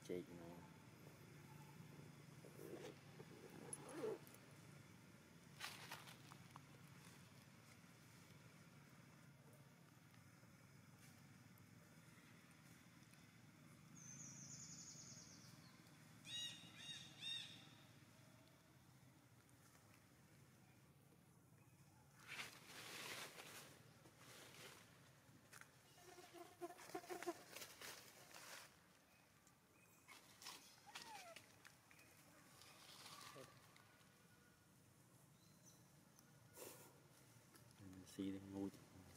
chị nó xì đi ngu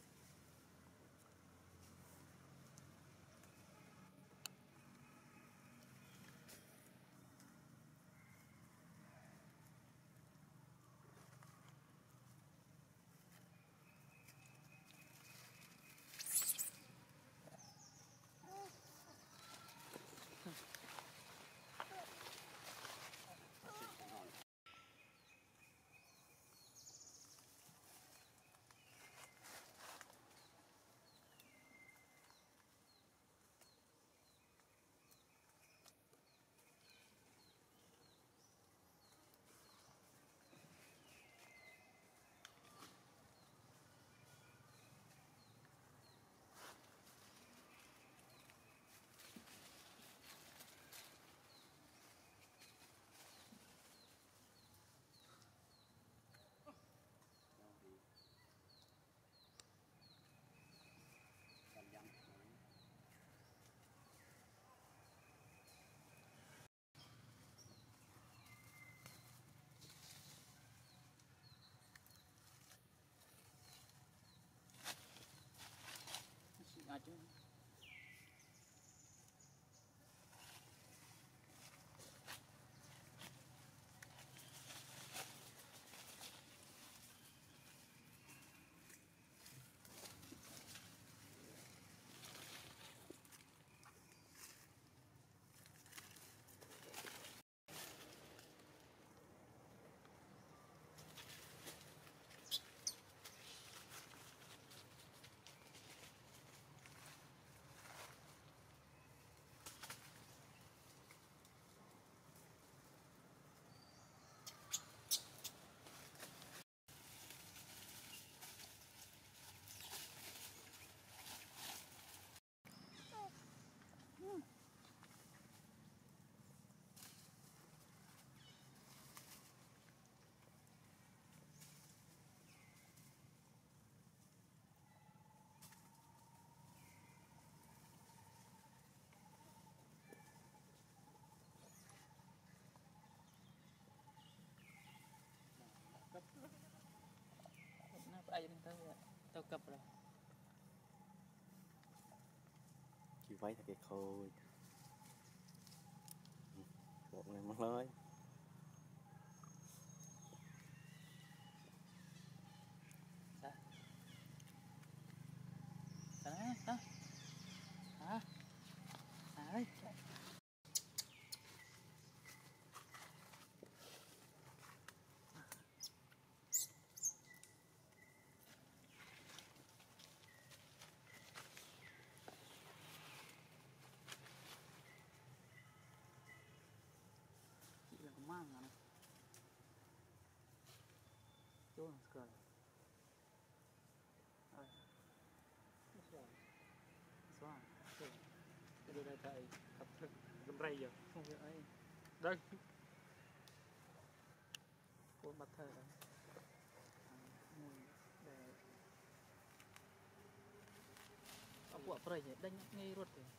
chứ nó phải tao cập rồi chỉ váy thật cái khôi bộ này mất lơi sao sao đó hả đấy là có mang này chỗ nào cười rồi xóa cái đồ đây tại cặp lực cầm ray giờ không biết ấy đây cô mặt thờ đấy để ông quả ray nhỉ đánh ngay ruột thì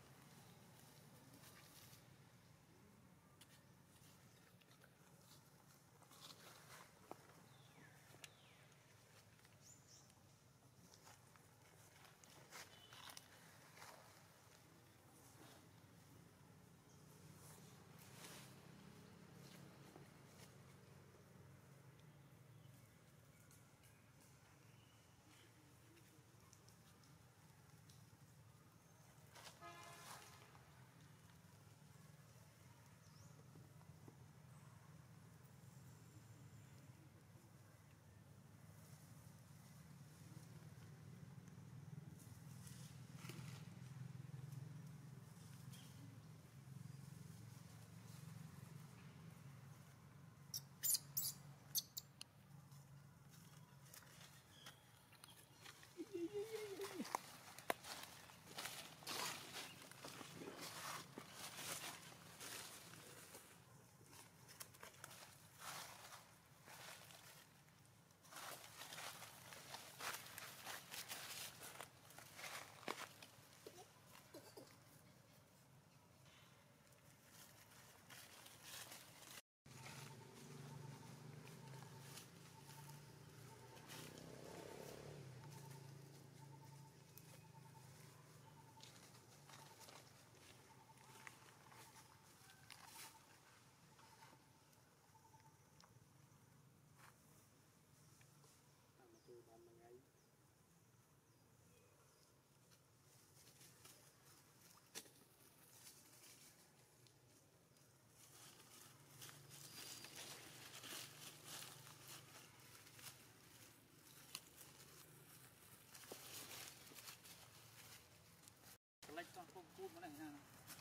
này ha.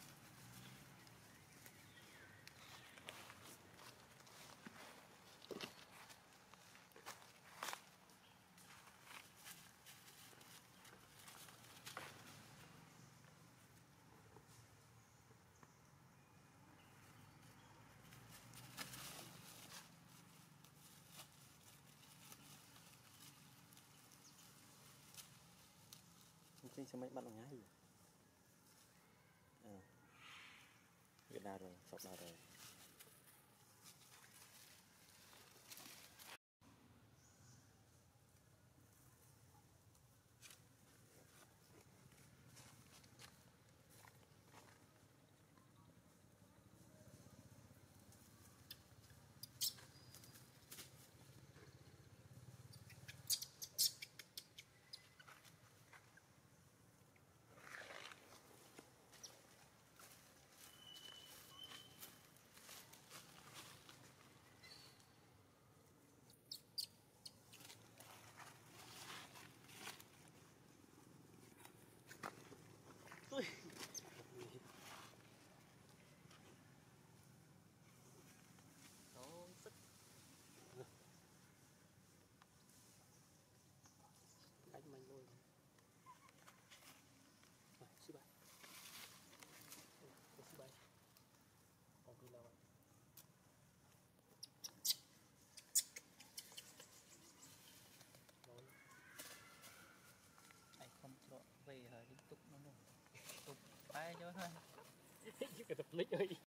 Chính sao mấy bạn nó nhái gì? Việc đa rồi, sọc đa rồi. Sức đánh mình luôn. Sư bay sư bay còn đi lâu rồi anh không cho về liên tục nó tục bay cho thôi. Cái tập lịch ơi.